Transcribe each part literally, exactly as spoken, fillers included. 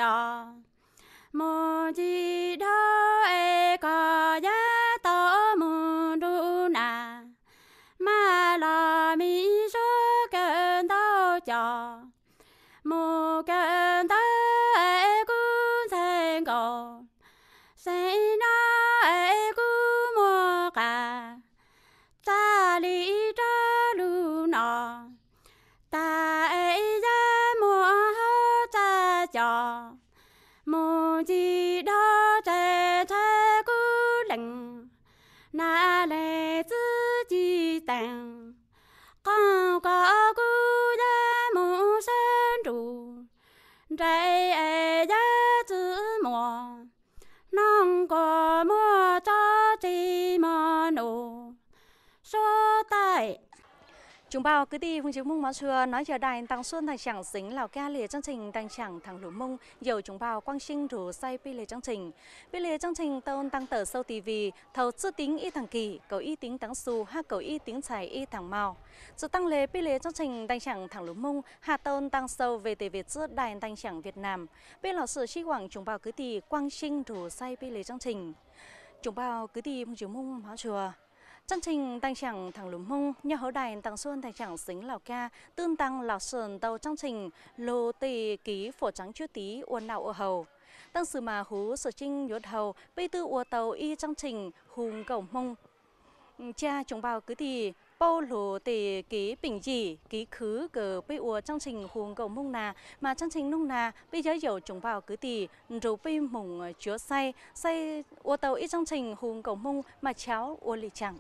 cho mô di đô e ca giá tơ mô đu na ma la mi số cơn đau cho mô cơn đau e cũng thành cầu say na e cũng mô cả ta li tra lu nọ ta e ra mô hô ta cho mô di đô trẻ trẻ cú lệnh na lệ tư chi tàng con có cú ra mô sơn trụ trái e ra chữ mùa non có mùa cho chi mò nụ số tài. Chúng bao cứ đi phương chiếu mông máu xưa nói chờ đài tăng xuân thành chẳng xính lào ca lìa chương trình tăng chẳng thẳng lũ mông dầu chúng bao quang sinh rủ say pi lìa chương trình pi lìa chương trình tôn tăng tờ sâu tivi thầu chữ tính y thằng kỳ cầu y tính tăng su ha cầu y tính chảy y thằng màu sự tăng lề pi lìa chương trình tăng chẳng thẳng lũ mông hạ tôn tăng sâu về tề việt chữ đài tăng chẳng Việt Nam bên lò sự chi quảng chúng bao cứ đi quang sinh rủ say pi lìa chương trình chúng bao cứ đi phương chiếu mông máu chùa. Chương trình tăng chẳng thẳng lúm mông nhờ hậu đài tăng xuân tăng chẳng xính lào ca tương tăng lào sơn tàu chương trình lô tì ký phổ trắng chứa tí uốn nào ở hầu tăng sự mà hú sở trinh nhốt hầu bây tư ua tàu y chương trình hùng cầu mông cha chúng bao cứ thì bao lô tì ký bình chỉ ký khứ cờ bây ua chương trình hùng cầu mông nà mà chương trình nông nà bây giờ dầu chúng bao cứ thì rồi bây mùng chứa say say ua tàu y chương trình hùng cầu mông mà cháu ua lì chẳng.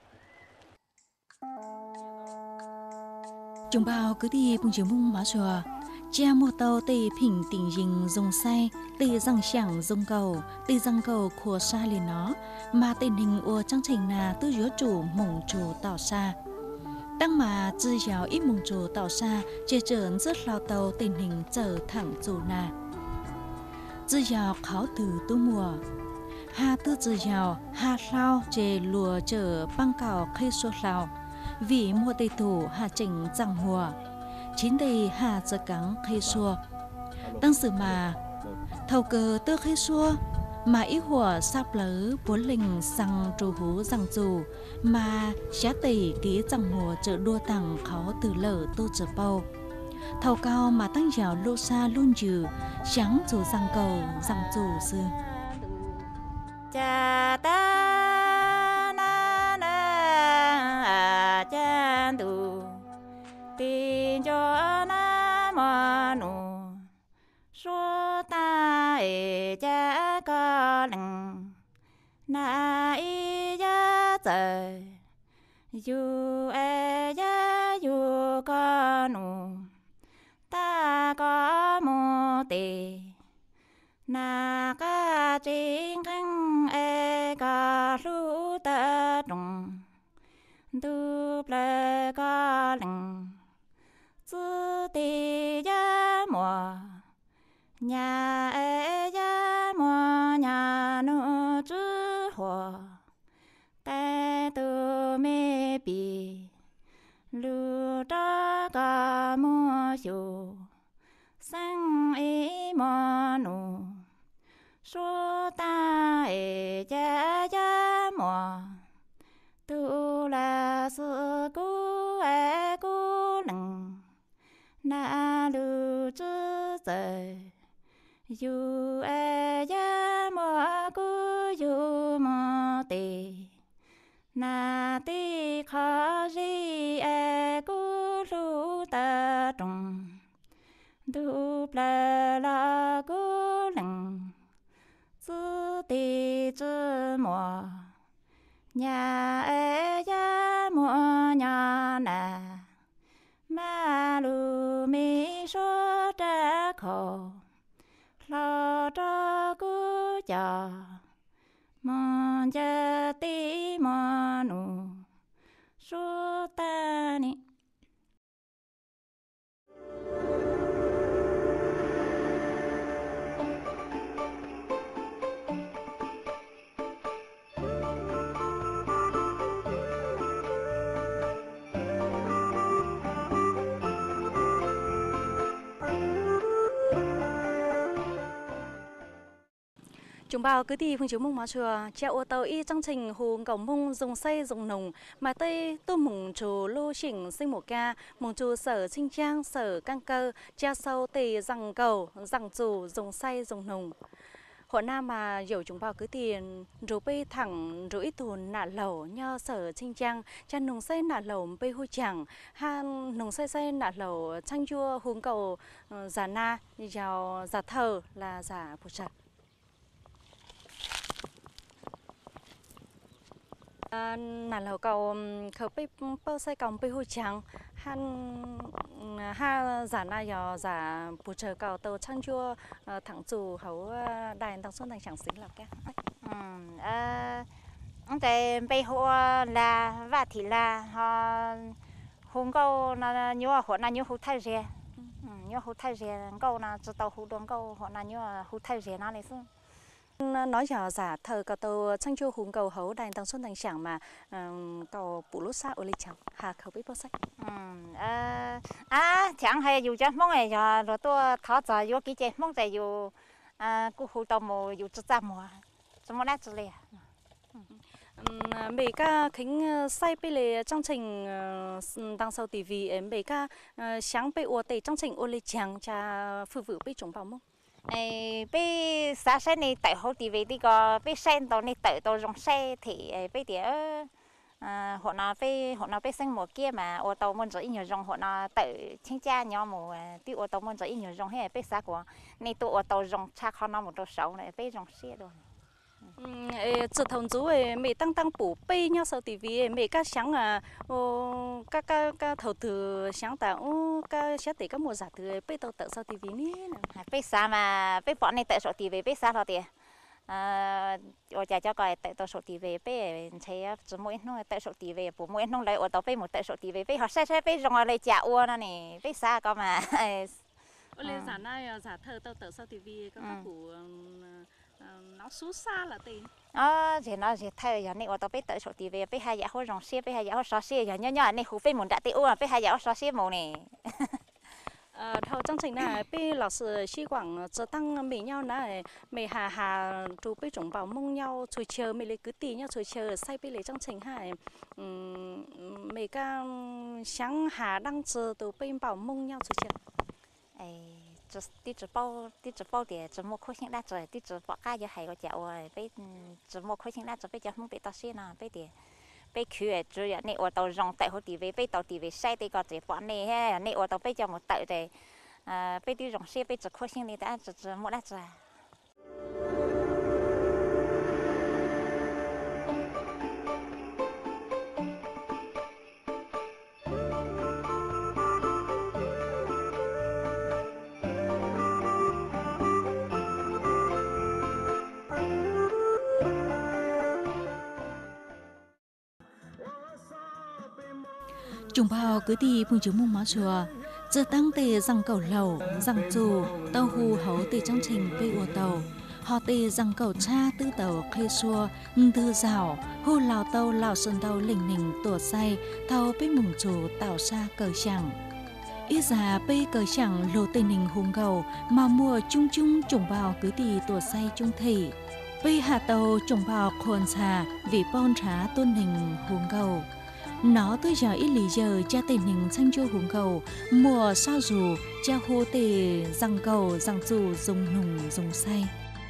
Chúng bao cứ đi bùng chiếu mông máu chùa cha mua tàu tê phỉnh tình hình dùng say tê răng chẳng dùng cầu tê răng cầu của xa liền nó mà tình hình của chương trình là tư yếu chủ mông chủ tạo xa tăng mà dư giáo ít mông chủ tạo xa chế trởn rất lao tàu tình hình trở thẳng chủ nà dư giáo khó từ tu mùa ha tư dư giáo ha lao chế lùa trở băng cào khay số lao vì mua tây thủ hà chỉnh rằng hùa chín đây hà giờ cắn khay xua tăng sự mà thầu cờ tơ khay xua mà ít hùa sáp lỡ bốn linh sang trù hú rằng dù mà xá tẩy ký rằng hùa chợ đua tặng khó từ lỡ tô trở bao thầu cao mà tăng dạo lô xa luôn dừ sáng dù rằng cầu rằng dù xưa cha ta na na cha tu tin cho na ma nu số ta e cha có lăng na y cha trời yu e cha yu có nu ta có một tỷ na ca chính khăn e ca lu ta trùng tu ple ca lăng tư ti ya mùa nhà e ya mùa nhà nu chữ hoa tay tu mê bì lu tra ca mùa xiu sang e mùa nu số ta e ya ya mùa tu la sư cu e cu lăng na lu chữ trời yu e ya mùa cu yu mùa tì na tì khó ri e cu lu ta trùng du ple la cu lăng tư tì chữ mùa nhà e ya mùa nhà nà ma lu mi số tra khổ lo cho cu chờ mòn cha tí mòn nụ số ta ni. Chúng bảo cứ đi phương chiếu mông mà chùa cha ô tô y trong trình hùng cầu mông dùng xây dùng nồng mà tây tu mùng chủ lô chỉnh sinh một ca mùng chủ sở sinh trang sở căng cơ cha sâu tì rằng cầu rằng chủ dùng xây dùng nồng hội nam mà dầu chúng bảo cứ tiền rồi bây thẳng rồi ít tuần nạ lẩu nho sở sinh trang cha nồng xây nạ lẩu bây hôi chẳng ha nồng xây xây nạ lẩu chăng chua hùng cầu giả na giàu giả thờ là giả phụ trợ. Nà lẩu cầu khẩu bị bao say cầu bị hôi trắng han ha giả na giờ giả bù chờ cầu tàu chăng chua thẳng chủ hậu đài tăng xuân thành chẳng xính là cái. Ông tại bây họ là và thì là họ hùng cầu là nhiều họ là nhiều hụt thay rẻ, nhiều hụt thay rẻ cầu là chỉ tàu hụt đường cầu họ là nhiều hụt thay rẻ nó này chứ. Nói giờ giả thờ cầu tàu chăng chua hùng cầu hậu đài tăng xuân thành chẳng mà cầu bù lút xa ở lịch chẳng hà khẩu bị bao say. À chẳng hay dù cho mong này giờ rồi tôi tháo giờ vô cái chế mong tại dù cú hụt tàu mồ dù chỉ ra mồ, chỉ mong nát chỉ lẻ. Mấy ca khánh say bây lệ trong trình đăng sau ti vi em mấy ca sáng bây ô tây trong trình ô lê chẳng cha phụ vụ bây chúng bảo mông. Ai bây sáng sáng này tại hồ ti vi thì có bây sen tàu này tại tàu rong xe thì bây địa họ nào bây họ nào bây sinh một kia mà ô tàu muốn rồi nhiều rong họ nào tại chính cha nhau một tí ô tàu muốn rồi nhiều rong hết bây sáng của này tụ ô tàu rong cha họ nào một tàu sáu này bây rong xe rồi. Chỉ thông chú ấy mấy tăng tăng bổ bay nhau sau ti vi mấy các sáng à các các các thầu từ sáng tạo các sáng để các mùa giả từ bay tàu tự sau ti vi ní bây sáng mà bây bọn này tự sau ti vi bây sáng thôi thì ở nhà cho coi tự tàu sau ti vi bây thấy chỉ mỗi nông tự sau ti vi bổ mỗi nông lại ở tàu bây một tự sau ti vi bây họ xe xe bây rong lại chả uo nó này bây sáng có mà ở lên giả này giả thờ tàu tự sau ti vi các các cụ nó xú xa là tiền. Ờ, thì nó thì thay giờ này ở tàu bây tự sổ ti vi bây hai giờ hồi rong xe bây hai giờ hồi xóa xe giờ nhỏ nhỏ này khu phê muốn đặt tiêu à bây hai giờ hồi xóa xe màu này. Ờ, thầu trong trình này bây lão sư sĩ quảng giờ tăng mấy nhau này mấy hà hà trụ bây chúng bảo mong nhau chơi chơi mấy lấy cứ tì nhau chơi chơi say bây lấy trong trình này mấy ca sáng hà đang chờ tụ bây bảo mong nhau chơi chơi. Tí chỉ bao tí chỉ bao để chỉ mua khối sinh đá rồi tí chỉ bỏ cá cho hay có chậu rồi bây chỉ mua khối sinh đá rồi bây giờ không bị tao xí nào bây để bây khử rồi này ở tàu rong tại hồ ti vi bây tàu ti vi sai thì có chỉ bỏ này ha này ở tàu bây giờ một tự để bây đi rong xí bây chỉ khối sinh đi đã chỉ chỉ mua đá rồi. Chúng bao cứ đi phương chiếu mông má chùa giờ tăng tề rằng cầu lẩu rằng dù tàu hù hấu tề trong trình bê ô tàu họ tề rằng cầu cha tư tàu khê xua tư rào hô lào tàu lào sơn tàu lình lình tổ say tàu bê mùng chủ tạo xa cờ chẳng ít già bê cờ chẳng lô tề nình hùng gầu mà mùa chung chung chúng bao cứ đi tổ say chung thị bê hạ tàu chúng bao khôn xà vì bon trá tôn nình hùng gầu. Nó tới giờ ít lý giờ cha tình hình sang chua hùng cầu mùa sao dù cha hô tề răng cầu răng dù dùng nùng dùng say.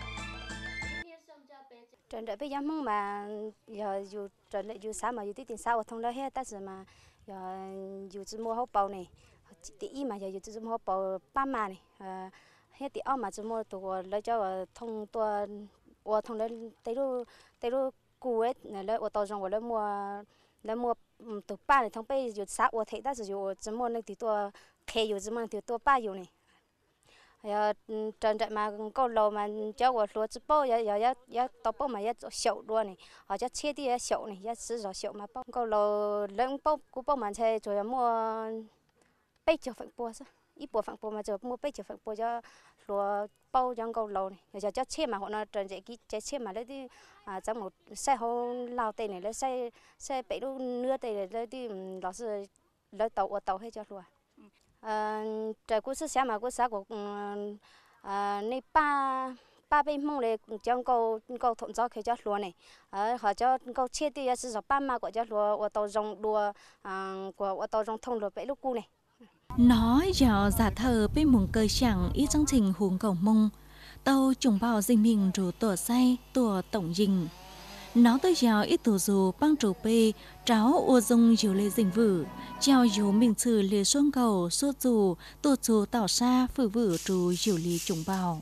Trận đợi bây giờ mong mà giờ dù trận lại dù sáng mà dù tí tiền sao ở thông đây hết ta giờ mà giờ dù chỉ mua hộp bầu này tí y mà giờ dù chỉ mua hộp bầu ba mà này hết tí áo mà chỉ mua tụ lấy cho thông tua ở thông đây tới lúc tới lúc cũ ấy lấy ở tàu rong ở lấy mua lấy mua tụ ba này thông bây giờ sáng ở thấy ta giờ chỉ mua này tí tua khe giờ chỉ mua tí tua ba giờ này giờ trận trận mà câu lâu mà cho ở lúa chỉ bao giờ giờ giờ tao bao mà giờ sậu luôn này họ cho chia đi sậu này giờ sử dụng sậu mà bao câu lâu lớn bao cú bao mà chơi rồi mua bây giờ phải mua sao ít bộ phận bộ mà giờ mua bây giờ phải mua cho lúa bao trong câu lâu này giờ cho chia mà họ nói trận chạy cái chạy chia mà lấy đi à trong một xe hô lao tây này lấy xe xe bảy đô nưa tây này lấy đi đó là lấy tàu ở tàu hay cho lúa trời cú sứ sáng mà cú sáng của này ba ba bên mông này trong câu câu thôn gió khi cho lúa này họ cho câu chia thì là sử ba mà của cho lúa ở tàu rong đua của ở tàu rong thông lúa bể lúc cu này nói giờ giả thờ bên mùng cơi chẳng ít chương trình huống cầu mông tàu trùng bào dinh mình rủ tổ say tổ tổng dình nó tới giờ ít tổ dù băng trụ bê cháu ô dung dù lê dình vử treo dù mình trừ lê xuân cầu suốt dù tổ dù tảo xa phử vử trù dù lê trùng bào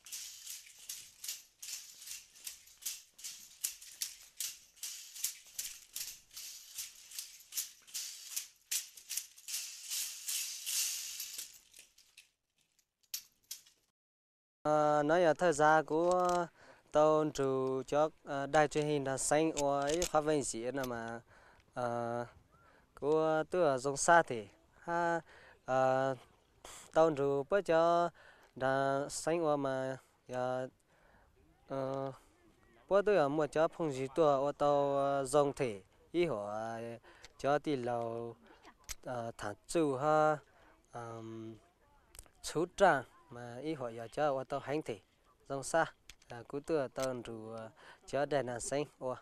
À, nói là thời gian của tàu chủ cho đài truyền hình là xanh ở khá vinh gì là mà uh, của tôi dùng xa thì ha uh, tàu chủ bây giờ là xanh ở mà uh, bữa tôi ở một chỗ phong gì tôi ở tàu dùng thì ý họ cho đi lâu thằng chủ ha chú trang mà ý họ giờ cho ở tàu hành thì dòng xa cú tua tàu rủ cho đèn là xanh ô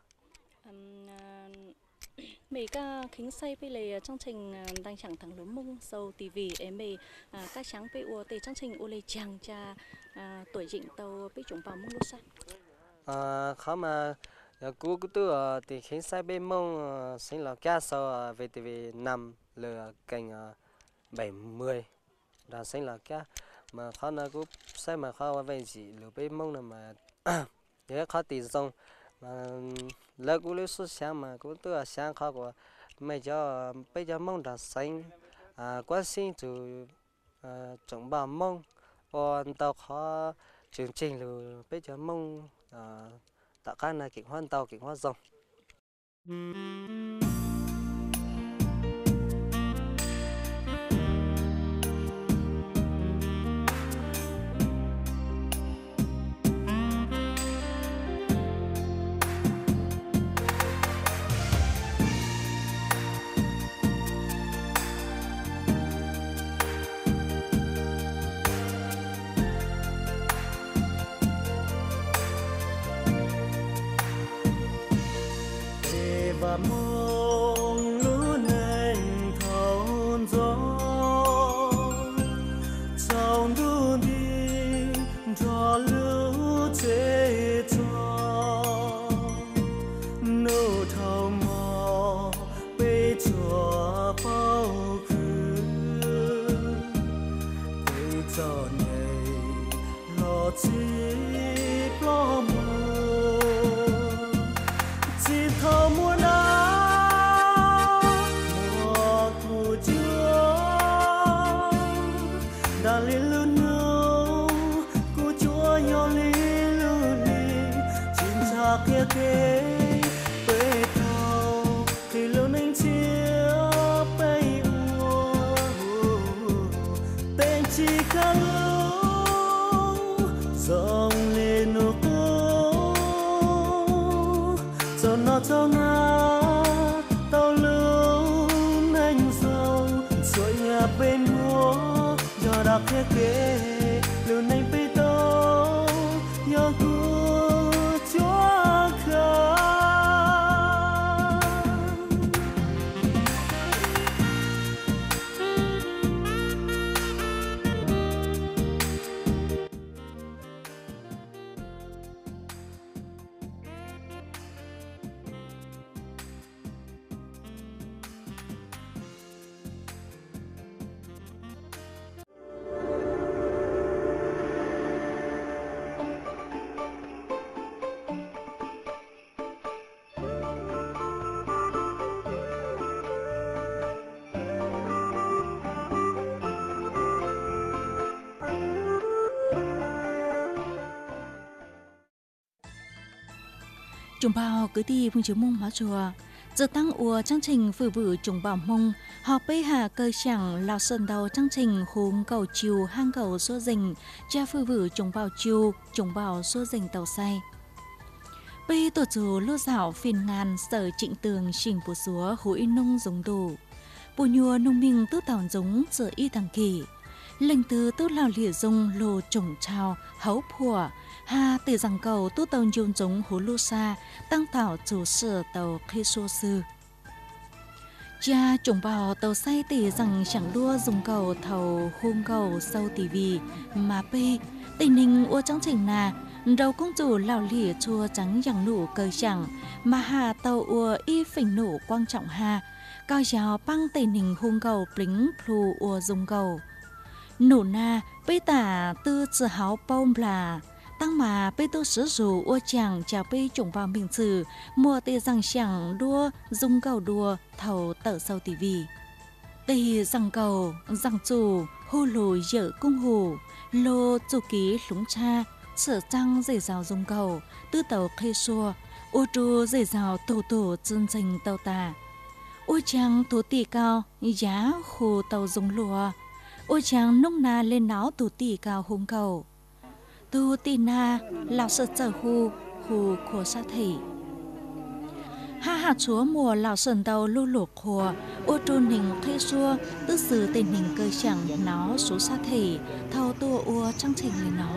mấy cái khính say bây giờ chương trình đang chẳng thằng lúm mông sâu tivi em mày các sáng bây giờ thì chương trình ô lê chàng cha tuổi dịnh tàu bây chúng vào mông lúc sao à khó mà cú cú tua thì khính say bây mông sinh là cá sau về tivi năm lừa cành bảy mươi là sinh là cá mà khó nó cũng sai mà khó về gì lừa bây mông là mà nhớ khó tìm xong mà lỡ cũng lấy số sáng mà cũng tôi là sáng khó của mấy cho bây giờ mông đã xanh à quan心từ trồng bào mông còn tàu khó chương trình rồi bây giờ mông tạo cái này kiện hoan tàu kiện hoa rồng và mong lũ nền thôn gió trong đu đi cho lũ chế cho nô thầu mò bê chùa bao khứ cây trò này lo chi lo mùa chỉ thầu muốn kia kế bê thâu thì luôn anh chia bê ua tên chỉ cả lũ dòng lên nô cố cho nó cho nó tao luôn anh giàu rồi nhà bên mua giờ đã kia kế luôn anh bê tao giờ Chúng bao cứ đi phương chiếu mông hóa chùa giờ tăng ua chương trình phử vử trùng bảo mông họ bây hà cơ chẳng lao sơn đầu chương trình hùng cầu chiều hang cầu số dình cha phử vử trùng bảo chiều trùng bảo số dình tàu say bây tổ chủ lô dạo phiền ngàn sở trịnh tường chỉnh bùa súa hối nông giống đủ bùa nhùa nông minh tứ tàu giống giờ y thằng kỳ linh từ tu lao lìa dung lô trùng trào hấu phùa ha từ rằng cầu tu tàu dùng giống hồ lô sa tăng tạo chủ sở tàu khi xô sư cha trùng bào tàu say tỷ rằng chẳng đua dùng cầu thầu hung cầu sâu tivi mà p tình hình ô trong trình là đầu công chủ lao lìa chua trắng chẳng nụ cơi chẳng mà hà tàu ua y phình nụ quan trọng ha cao giáo băng tình hình hung cầu bính plu ua dùng cầu nụ na bây tả tư tự háo bông là tăng mà bây tôi sử dụng ua chẳng chào bây trùng vào mình sử mua tê rằng chẳng đua dùng cầu đua thầu tờ sâu tivi tê rằng cầu rằng chủ hô lù dở cung hù lô chủ ký lúng cha sở trăng dây rào dùng cầu tư tàu khê xua ô trù dây rào tổ tổ chân trình tàu tà ô chàng tổ tỷ cao giá hồ tàu dùng lùa ô chàng nông na lên náo tổ tỷ cao hung cầu tu tỷ na lão sợ trở hù hù khổ sa thị ha hạt chúa mùa lão sơn tàu lưu lục khổ ô trù nình khê xua tư sử tình hình cơ chẳng nó số sa thị thâu tua ua trăng trình lên nó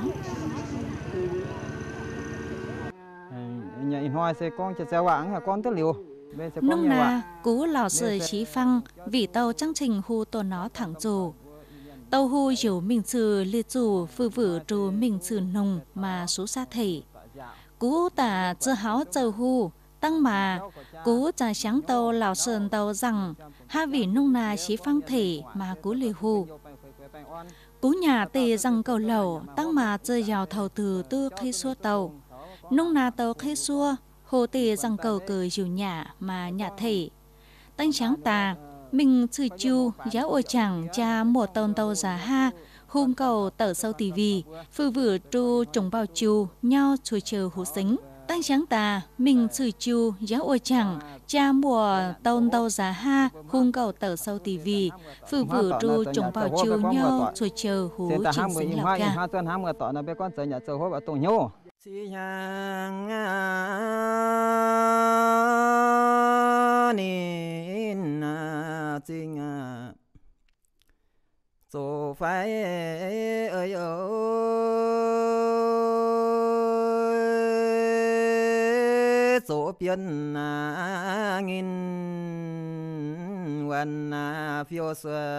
nhà in hoa sẽ con sẽ gieo vàng con tất liều nông na cú lão sợi chí phăng vì tàu trăng trình hu tổ nó thẳng dù tàu hu hiểu mình trừ liệt dù phư vử trù mình trừ nồng mà số xa thể cú tả chơ háo chơ hu tăng mà cú trả sáng tàu lão sơn tàu rằng ha vì nông na chí phăng thể mà cú lì hu cú nhà tề rằng cầu lẩu tăng mà chơ giàu thầu từ tư khi xua tàu nông na tàu khi xua hồ tề rằng cầu cờ dìu nhà mà nhà thể tăng sáng tà mình chữ chu giáo ôi chẳng cha một tàu tàu giả ha hung cầu tờ sâu tivi phư vử tru trồng bao chu nhau chui chờ hú xính tăng sáng tà mình chữ chu giáo ôi chẳng cha mùa tàu tàu giả ha hung cầu tờ sâu tivi phư vử tru trồng bao chu nhau chui chờ hú chính xính lào ca si hàng nín chính số phải ơi ơi số biến nghìnวันphiêu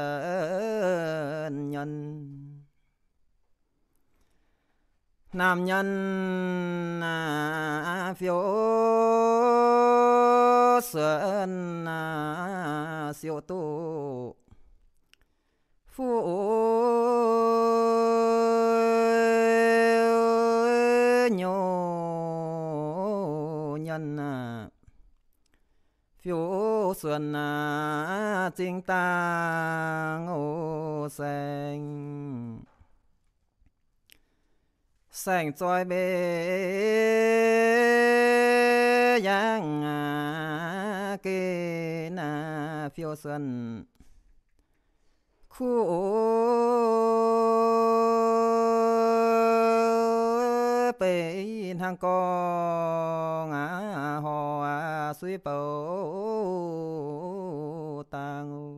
xuân nhân nam nhân phiêu xuân siêu tu phụ nhô nhân phiêu xuân chính ta ngô xanh sành trôi bê giang kê na phiêu xuân khu bê hàng con hò suy bầu tang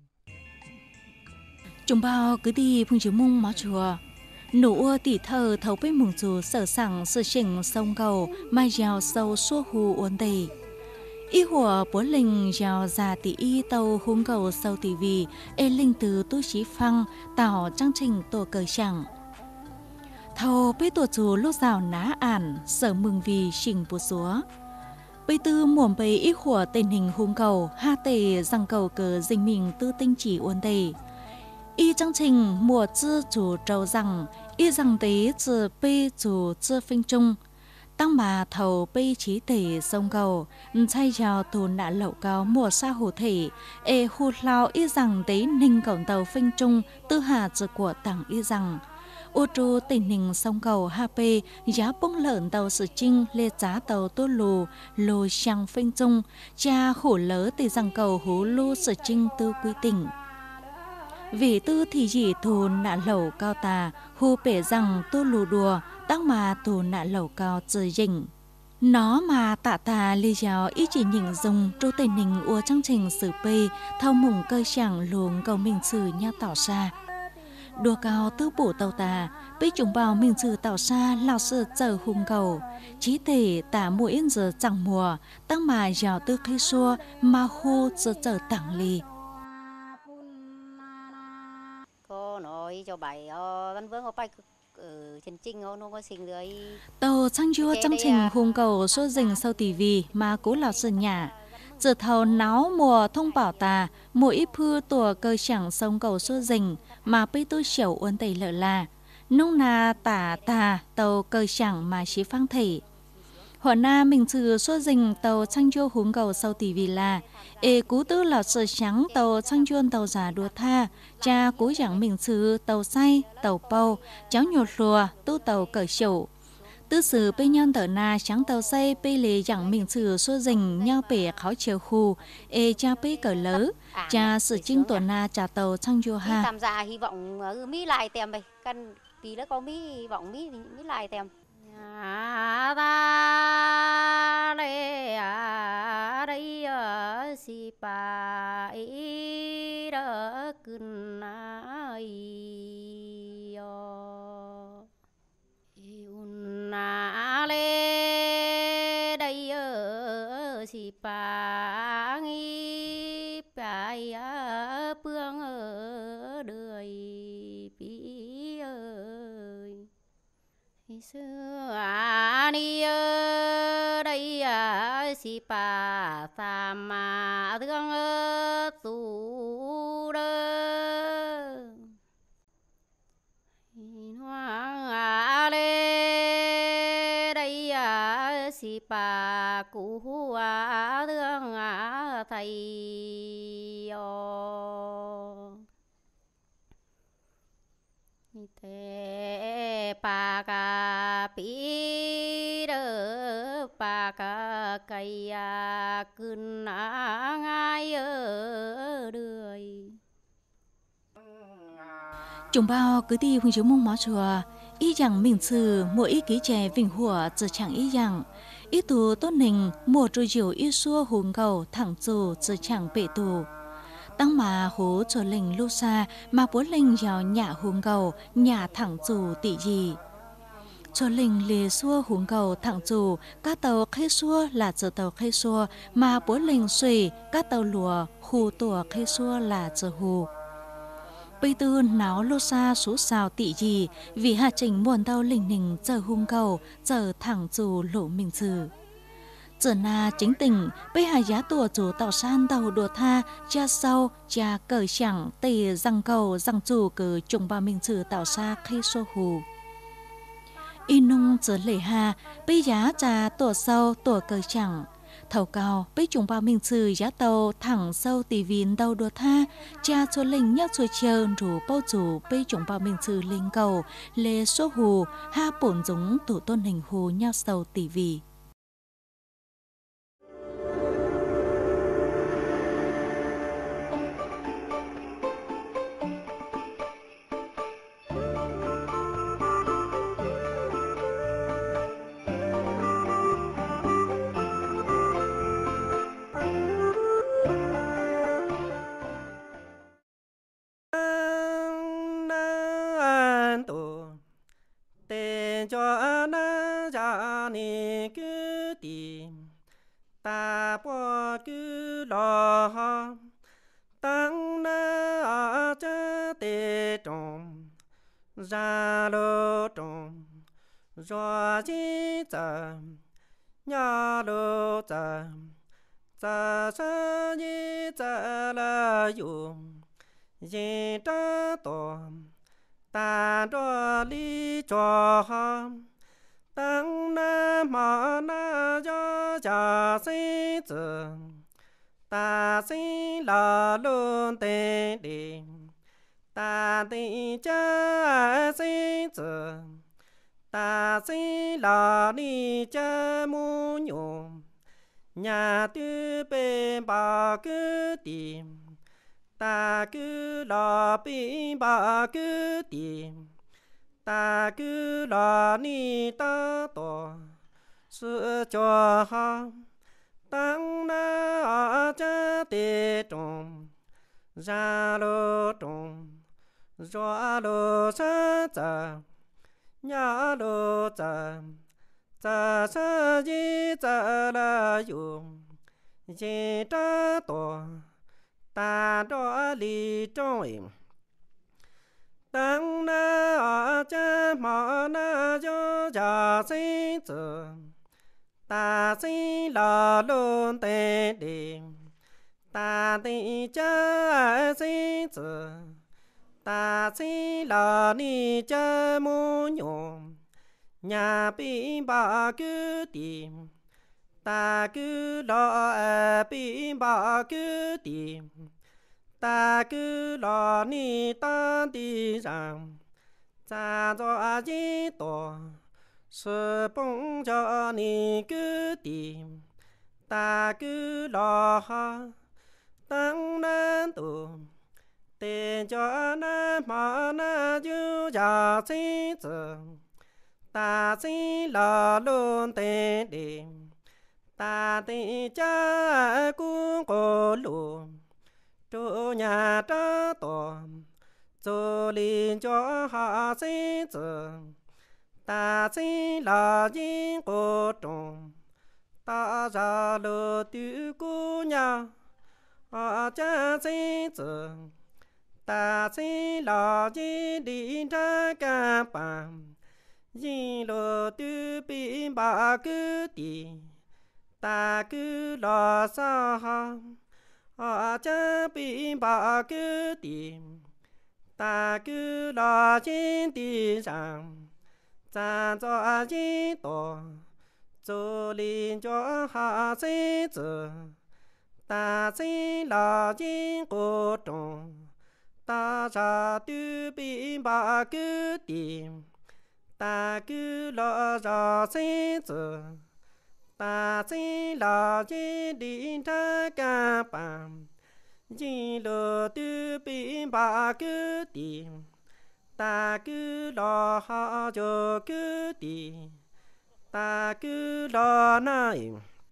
chúng bao cứ đi phun chiếu mông máu chùa nụ tỉ thơ thấu bên mùng chùa sở sẵn sự chỉnh sông cầu mai giàu sâu xua hù ổn đầy y hùa bố linh giàu già tỷ y tàu hung cầu sâu tỷ vì ê linh từ tu trí phăng tạo trang trình tổ cờ chẳng thầu bê tổ chùa lúc rào ná ản sở mừng vì trình bố xúa bây tư muộn bấy y hùa tình hình hung cầu ha tề rằng cầu cờ dình mình tư tinh chỉ ổn đầy y chương trình mùa tư chủ trâu rằng y rằng tế từ bê chủ tư phinh trung tăng mà thầu bê trí thể sông cầu chay giàu tù nạ lậu cao mùa sa hồ thể ê hụt lao y rằng tế ninh cổng tàu phinh trung tư hà dự của tảng y rằng ô trù tình hình sông cầu ha pê giá bông lợn tàu sự trinh lê giá tàu tô lù lù sang phinh trung cha khổ lỡ từ rằng cầu hú lô sự trinh tư quy tỉnh vì tư thì chỉ thù nạ lẩu cao tà hù bể rằng tô lù đùa tăng mà thù nạ lẩu cao trời dình nó mà tạ tà li giáo ý chỉ nhìn dùng trô tình hình ua chương trình sử bê thâu mùng cơ chẳng luồng cầu mình sử nhau tỏ ra đua cao tư bổ tàu tà bây chúng bao mình trừ tàu xa lao sự chờ hung cầu chí thể tả mỗi yên giờ chẳng mùa tăng mà giàu tư khi xua mà hô giờ chờ tặng lì cô nói cho bài văn vương có bài ở trên trinh nó có sinh rồi tàu sang chua chương trình hung cầu số dình sau tivi mà cố lao sự nhà giờ thầu náo mùa thông bảo tà mỗi ít phư tùa cơ chẳng sông cầu số dình mà bây tôi xỉu uốn tẩy lợ là nông na tả tà tàu cơ chẳng mà xí phang thể họ na mình trừ số dình tàu sang chua hung cầu sau tivi là ê cú tư là sự sáng tàu sang chuôn tàu giả đua tha cha cú chẳng mình trừ tàu say tàu bao cháu nhột lùa tu tàu cởi xỉu tư sử bây nhân tờ na sáng tàu xây bây lì chẳng mình trừ số dình nhau bể khó chiều khu ê cha bây cởi lỡ cha sự chinh tuần na trả tàu sang chua ha tham gia hy vọng mỹ lại tem đây căn tí nữa có mỹ hy vọng mỹ mỹ lại tem à ta đây à đây ở si pa ý đó cưng ai un na lê đây ở si pa nghi pai ở phương ở đời bí ơi xưa đi ở đây à si pa sa ma thương ở tu đơ hoa lê đây à si pa cũ à thương à thầy ô thế pa ca pi đơ pa ca cây à cưng à ngay ở đời chúng bao cứ đi huynh chiếu mông máu chùa ý rằng mình trừ mỗi ý ký trẻ vinh hùa giờ chẳng ý rằng ý tù tốt nình mùa trôi chiều ý xua hùng cầu thẳng dù giờ chẳng bệ tù tăng mà hố cho lình lưu xa mà bố lình vào nhà hùng cầu nhà thẳng dù tỷ gì cho lình lìa xua hùng cầu thẳng dù các tàu khai xua là giờ tàu khai xua mà bố lình xuy các tàu lùa hù tùa khai xua là giờ hù bây tư náo lô xa số sao tỷ gì vì hạ trình muôn tàu lình nình giờ hung cầu giờ thẳng dù lộ mình trừ giờ na chính tình bây hạ giá tùa chủ tàu san tàu đùa tha cha sau cha cởi chẳng tì răng cầu răng chủ cử trùng ba mình trừ tàu xa khi xô hù in nung giờ lệ hà bây giá cha tùa sau tùa cởi chẳng thầu cao bây chúng bao mình trừ giá tàu thẳng sâu tì vin đầu đùa tha cha cho linh nhắc cho chờ rủ bao chủ bây chúng bao mình trừ linh cầu lê số hù ha bổn giống tổ tôn hình hù nhau sâu tì vì cho na cha ni cứ tìm ta bỏ cứ lo tăng na cha tê trong ra lô trong rồi chỉ ta nhà lô ta ta sa ni ta la dùng gì ta to ta cho lý cho tăng na ma na cho cha sinh tử ta sinh là luôn tê đi ta tê cha sinh tử ta sinh là đi cha mu nhung nhà tư bên ba cứ tìm ta cứ lo bên ba cứ tìm ta cứ lo ni ta to sự cho ham tăng na cha tê trong ra lô trong gió lô sa cha nhà lô cha cha sa di cha la yu di cha to ta cho li trong tăng na ở cha mà na cho cha sinh tử ta sinh là luôn tề đi ta đi cha sinh tử ta sinh là ni cha mu nhung nhà bị bà cứ tìm ta cứ lo bị bà cứ tìm ta cứ lo ni ta đi rằng cha cho gì tổ sự bông cho ni cứ tìm ta cứ lo ha tăng nan tu tiền cho na mà na chú cha sinh tử ta sinh lo luôn tiền đi ta đi cha cũng có luôn chỗ nhà ta to cho linh cho hạ sinh tử ta sinh là những cô trông ta ra lỡ tự cô nhà ở cha sinh tử ta sinh là những đi ra cả bàn những lỡ tự bị bà cứ đi ta cứ lo sao ở cha bị bà cứ tìm ta cứ lo trên đi rằng cha cho gì tổ cho linh cho hạ sinh tử ta sinh là những cô trông ta ra tự bị bà cứ tìm ta cứ lo ra sinh tử ta sinh là chỉ đi ra cả bàn chỉ lo tự bị bà cứ tìm ta cứ lo họ cho cứ tìm ta cứ lo này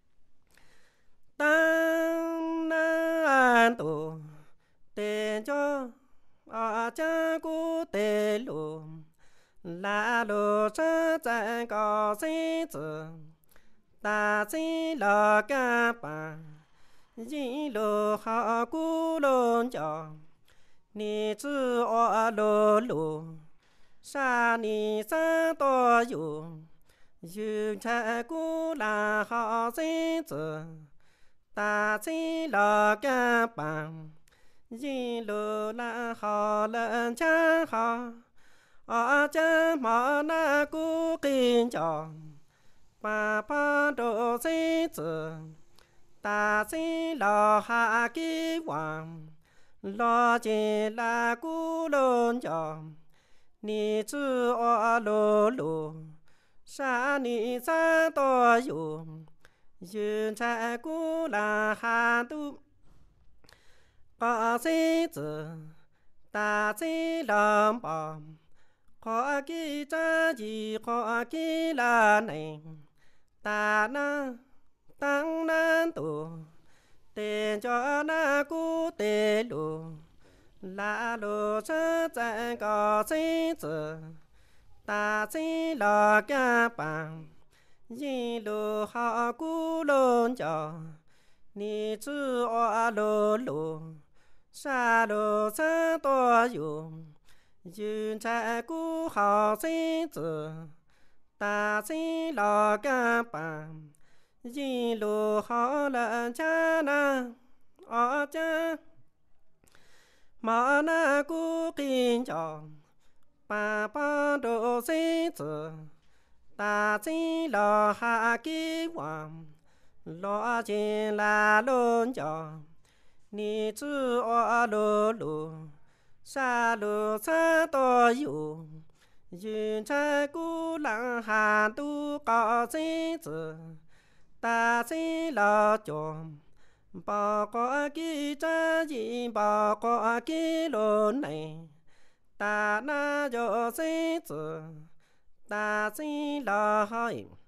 tăng nan tu tiền cho ở cha cô tê luôn là lô sa chẳng có sinh tử ta sinh là cả bà dĩ lô hạ cú lôn cho ni chư ở lô lô sa ni sa to yu yu cha cú là hạ sinh tử ta sinh là cả bà dĩ lô là hạ lần cha hạ ở cha mà na cú kinh cho bà bà đồ sinh tử ta sinh lo hạ ký hoàng lo chỉ là cú lôn cho ni chư ở lô lô sa ni sa to yu yu cha cú là hạ tu có sinh tử ta sinh lòng bom có ký cha gì có ký là này ta na tăng nan tu tiền cho na cú tê lu là lu sa chẳng có sinh tử ta sinh lo cả bàn yi lu hạ cú lôn cho ni chư ở lô lô sa lu sa to yu yu cha cú hạ sinh tử ta sinh lo cả bàn yi lu hạ lần cha na ở cha mà na cú kinh cho bà bà đồ sinh tử ta sinh lo hạ ký hoàng lo chỉ là lôn cho ni chư ở lô lô sa lô sa to yu yu cha cú lăng hà tu có sinh tử ta sinh lo cho bà có ký cha gì bà có ký lôn này ta na cho sinh tử ta sinh lo hỏi